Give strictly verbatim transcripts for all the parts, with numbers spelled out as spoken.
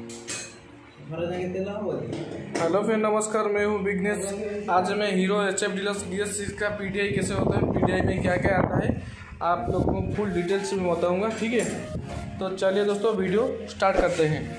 Hello friend, नमस्कार। मैं हूं विघ्नेश। आज मैं Hero H F Deluxe B S six का पीटीआई कैसे होता है, पीटीआई में क्या क्या आता है, आप लोगों को फुल डिटेल्स में बताऊंगा। ठीक है, तो चलिए दोस्तों वीडियो स्टार्ट करते हैं।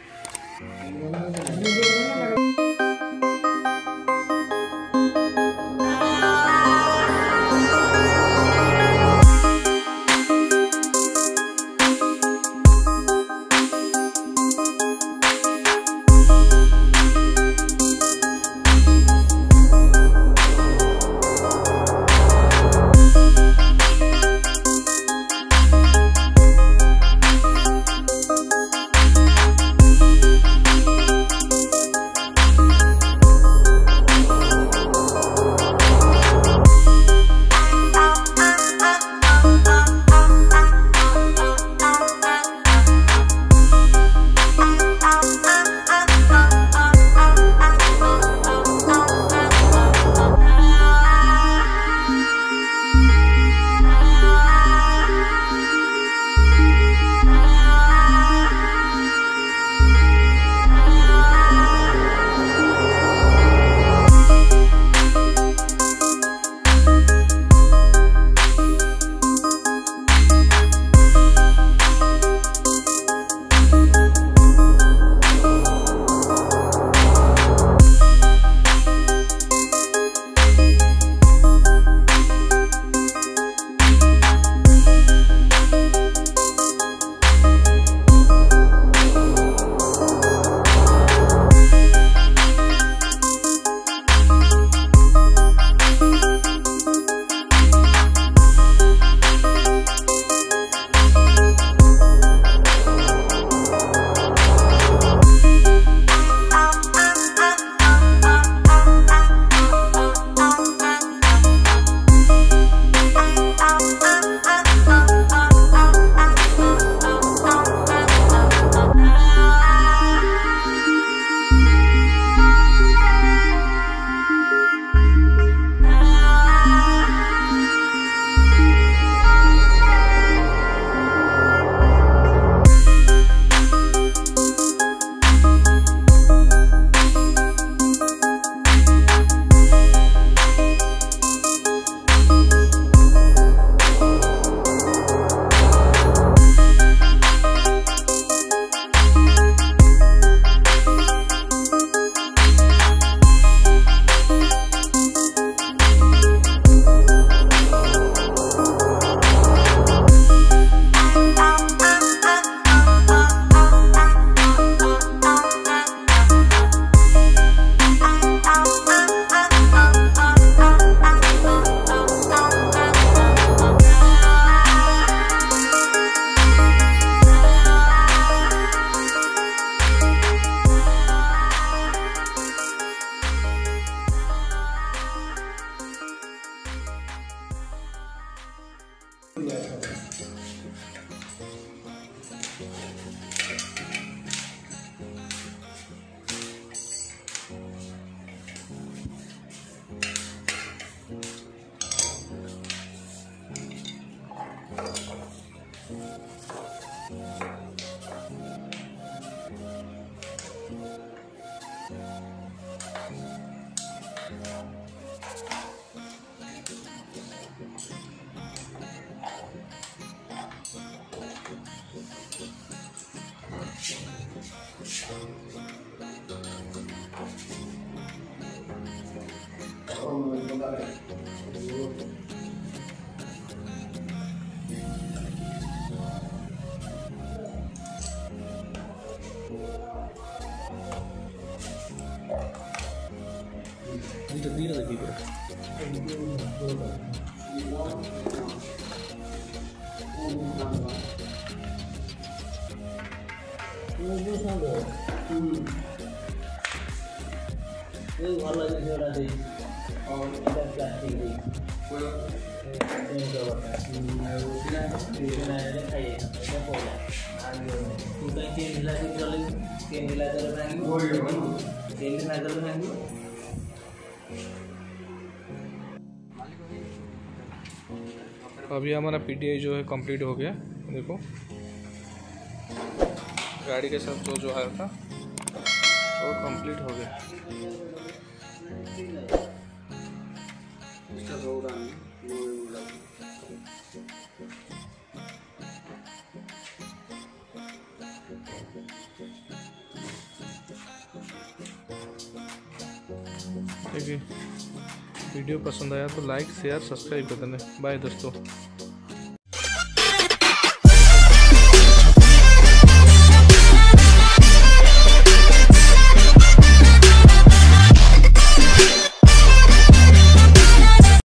ଭଲ ଜିନିଷଟା ଦେଇଛି ଆଉ ଏଇଟା ପ୍ଲାଷ୍ଟିକ୍ ଦେଇଛି ଖାଇଏ ଏଇଟା ପଡ଼ିଲା ତୁ କାହିଁ ଚେନ୍ ଥିଲା ସେ ଚଲେଇବୁ ଚେନ୍ ଥିଲା ତୋର ଭାଙ୍ଗିବ ଚେନ୍ ଥିଲା ତୋର ଭାଙ୍ଗିବ। अभी हमारा पीटीआई जो है कंप्लीट हो गया। देखो गाड़ी के साथ जो जो आया था वो कंप्लीट हो गया। ठीक है, वीडियो पसंद आया तो लाइक शेयर सब्सक्राइब कर देना। बाय दोस्तों।